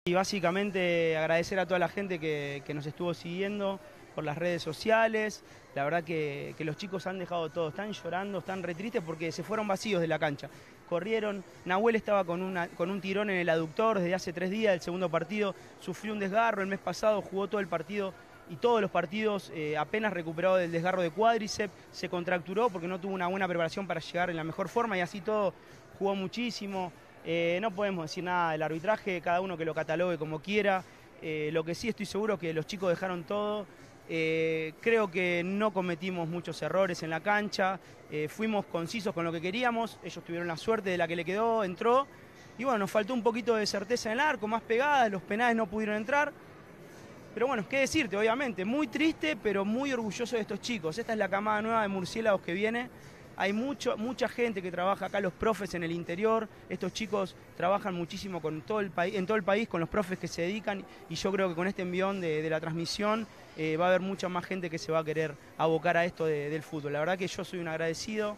Y básicamente agradecer a toda la gente que nos estuvo siguiendo por las redes sociales. La verdad que los chicos han dejado todo, están llorando, están re tristes porque se fueron vacíos de la cancha. Corrieron, Nahuel estaba con un tirón en el aductor desde hace 3 días, el segundo partido, sufrió un desgarro, el mes pasado jugó todo el partido y todos los partidos apenas recuperado del desgarro de cuádriceps, se contracturó porque no tuvo una buena preparación para llegar en la mejor forma y así todo jugó muchísimo. No podemos decir nada del arbitraje, cada uno que lo catalogue como quiera. Lo que sí estoy seguro es que los chicos dejaron todo. Creo que no cometimos muchos errores en la cancha, fuimos concisos con lo que queríamos, ellos tuvieron la suerte de la que le quedó, entró. Y bueno, nos faltó un poquito de certeza en el arco, más pegadas, los penales no pudieron entrar. Pero bueno, qué decirte, obviamente, muy triste, pero muy orgulloso de estos chicos. Esta es la camada nueva de murciélagos que viene. Hay mucha gente que trabaja acá, los profes en el interior. Estos chicos trabajan muchísimo con todo el en todo el país, con los profes que se dedican. Y yo creo que con este envión de la transmisión va a haber mucha más gente que se va a querer abocar a esto del fútbol. La verdad que yo soy un agradecido.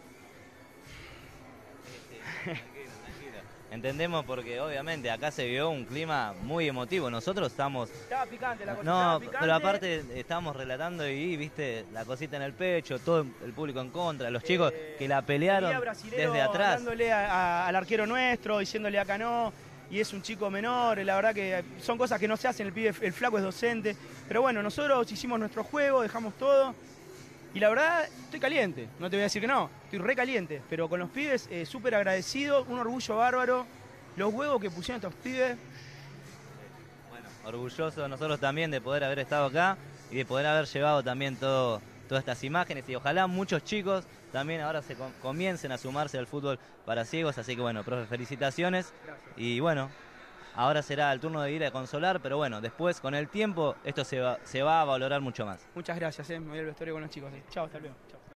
Entendemos porque obviamente acá se vio un clima muy emotivo. Nosotros estamos... Estaba picante la cosa, No, estaba picante. pero aparte estábamos relatando y viste la cosita en el pecho, todo el público en contra, los chicos que la pelearon desde atrás. Dándole al arquero nuestro, diciéndole acá no, y es un chico menor, la verdad que son cosas que no se hacen, el flaco es docente. Pero bueno, nosotros hicimos nuestro juego, dejamos todo. Y la verdad, estoy caliente, no te voy a decir que no, estoy re caliente, pero con los pibes súper agradecido, un orgullo bárbaro, los huevos que pusieron estos pibes. Bueno, orgulloso nosotros también de poder haber estado acá y de poder haber llevado también todas estas imágenes y ojalá muchos chicos también ahora comiencen a sumarse al fútbol para ciegos, así que bueno, profe, felicitaciones. Gracias. Y bueno, ahora será el turno de ir a consolar, pero bueno, después con el tiempo esto se va a valorar mucho más. Muchas gracias, me voy al vestuario con los chicos. Chao, hasta luego. Chao.